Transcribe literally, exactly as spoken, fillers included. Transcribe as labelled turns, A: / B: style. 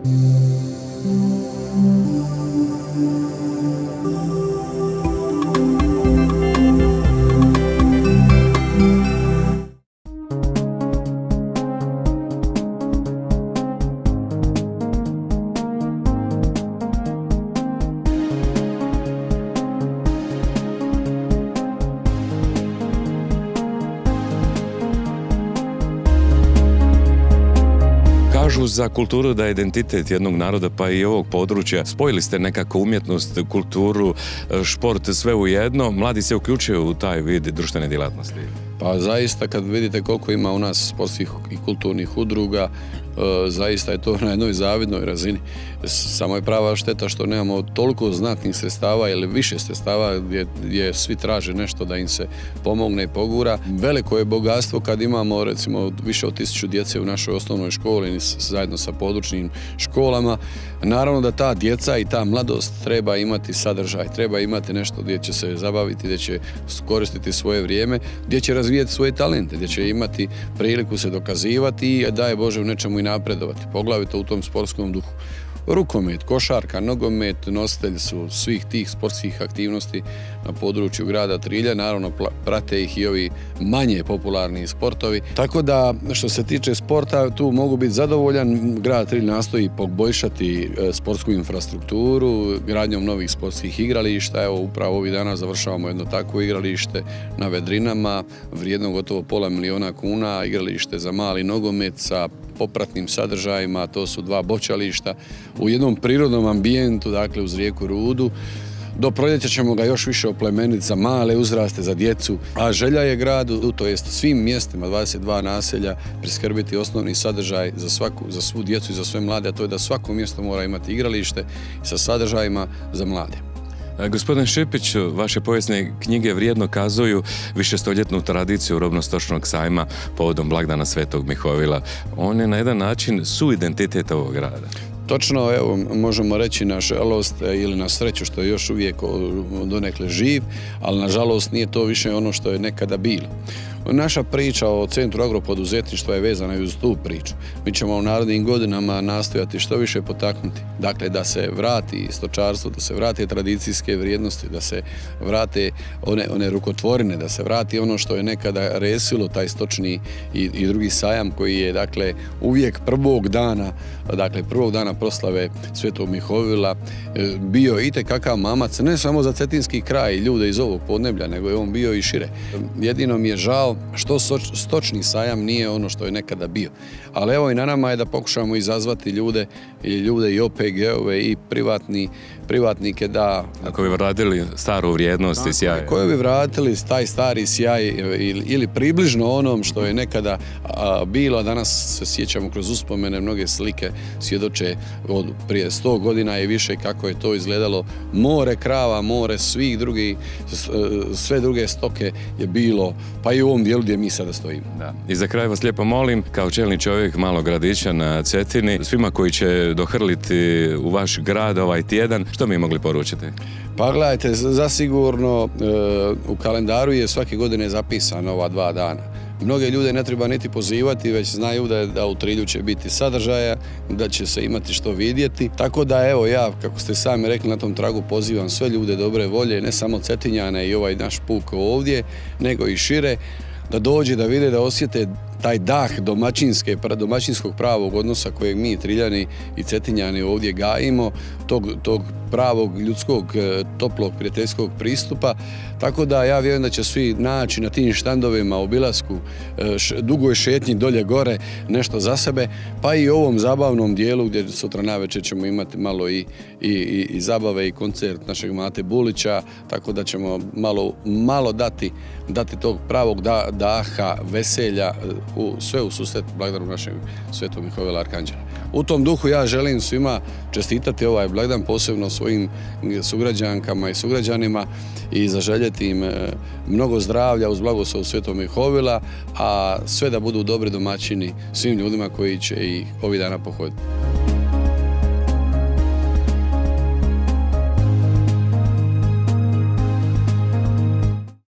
A: Kažu za kulturu da je identitet jednog naroda pa i ovog područja. Spojili ste nekako umjetnost, kulturu, šport, sve u jedno. Mladi se uključuju u taj vid društvene djelatnosti.
B: Pa zaista kad vidite koliko ima u nas sportskih i kulturnih udruga, zaista je to na jednoj zavidnoj razini. Samo je prava šteta što nemamo toliko znatnih sredstava ili više sredstava gdje, gdje svi traže nešto da im se pomogne i pogura. Veliko je bogatstvo kad imamo recimo više od tisuću djece u našoj osnovnoj školi zajedno sa područnim školama. Naravno da ta djeca i ta mladost treba imati sadržaj, treba imati nešto gdje će se zabaviti, gdje će koristiti svoje vrijeme, gdje će razvijati svoje talente, gdje će imati priliku se dokazivati i daje Bože u nečemu i napredovati, poglavito u tom sportskom duhu. Rukomet, košarka, nogomet, nositelji su svih tih sportskih aktivnosti na području grada Trilja, naravno prate ih i ovi manje popularni sportovi. Tako da što se tiče sporta tu mogu biti zadovoljan, grad Trilj nastoji poboljšati sportsku infrastrukturu gradnjom novih sportskih igrališta. Evo upravo ovih dana završavamo jedno takvo igralište na Vedrinama, vrijedno gotovo pola miliona kuna, igralište za mali nogomet sa popratnim sadržajima, to su dva bočališta u jednom prirodnom ambijentu, dakle uz rijeku Rudu. Do proljeća ćemo ga još više oplemeniti za male uzraste, za djecu, a želja je gradu, to jest svim mjestima, dvadeset dva naselja, priskrbiti osnovni sadržaj za svaku, za svu djecu i za sve mlade, a to je da svako mjesto mora imati igralište sa sadržajima za mlade.
A: Gospodin Šipić, vaše povijesne knjige vrijedno kazuju višestoljetnu tradiciju robno-stočnog sajma povodom blagdana Svetog Mihovila. On je na jedan način suidentitet ovog grada.
B: Točno, evo, možemo reći na žalost ili na sreću što je još uvijek donekle živ, ali na žalost nije to više ono što je nekada bilo. Naša priča o Centru agropoduzetništva je vezana i uz tu priču. Mi ćemo u narednim godinama nastojati što više potaknuti. Dakle, da se vrati stočarstvo, da se vrate tradicijske vrijednosti, da se vrate one, one rukotvorine, da se vrati ono što je nekada resilo, taj stočni i, i drugi sajam koji je, dakle, uvijek prvog dana, dakle, prvog dana proslave Svetog Mihovila bio itekakav mamac, ne samo za cetinski kraj i ljude iz ovog podneblja, nego je on bio i šire. Jedino mi je žao što stočni sajam nije ono što je nekada bio. Ali evo i na nama je da pokušamo izazvati ljude i ljude i O P G-ove i privatni, privatnike da...
A: Ako bi vratili staru vrijednost i sjaj.
B: Koji bi vratili taj stari sjaj ili, ili približno onom što je nekada a, bilo, a danas se sjećamo kroz uspomene, mnoge slike svjedoče od prije sto godina i više kako je to izgledalo. More krava, more svih drugih, sve druge stoke je bilo, pa i u ovom dijelu gdje mi sada stojimo.
A: Da. I za kraj vas lijepo molim, kao čelni čovjek malog gradića na Cetini, svima koji će dohrliti u vaš grad ovaj tjedan, što mi mogli poručiti?
B: Pa gledajte, zasigurno e, u kalendaru je svake godine zapisano ova dva dana. Mnoge ljude ne treba niti pozivati, već znaju da, da u Trilju će biti sadržaja, da će se imati što vidjeti. Tako da evo ja, kako ste sami rekli, na tom tragu pozivam sve ljude dobre volje, ne samo Cetinjane i ovaj naš puk ovdje, nego i šire, da dođe, da vide, da osjete taj dah domaćinske, domaćinskog pravog odnosa kojeg mi Triljani i Cetinjani ovdje gajimo, tog, tog pravog ljudskog, toplog, prijateljskog pristupa. Tako da ja vjerujem da će svi naći na tim štandovima, obilasku, š, dugoj šetnji dolje gore nešto za sebe, pa i u ovom zabavnom dijelu gdje sutra navečer ćemo imati malo i, i, i, i zabave i koncert našeg Mate Bulića, tako da ćemo malo, malo dati, dati tog pravog da, daha, veselja, u, sve u susret blagdanu našeg Svetog Mihovila Arkanđela. U tom duhu ja želim svima čestitati ovaj blagdan, posebno svojim sugrađankama i sugrađanima i zaželjeti im mnogo zdravlja uz blagoslov Svetog Mihovila, a sve da budu dobri domaćini svim ljudima koji će ih ovih dana pohoditi.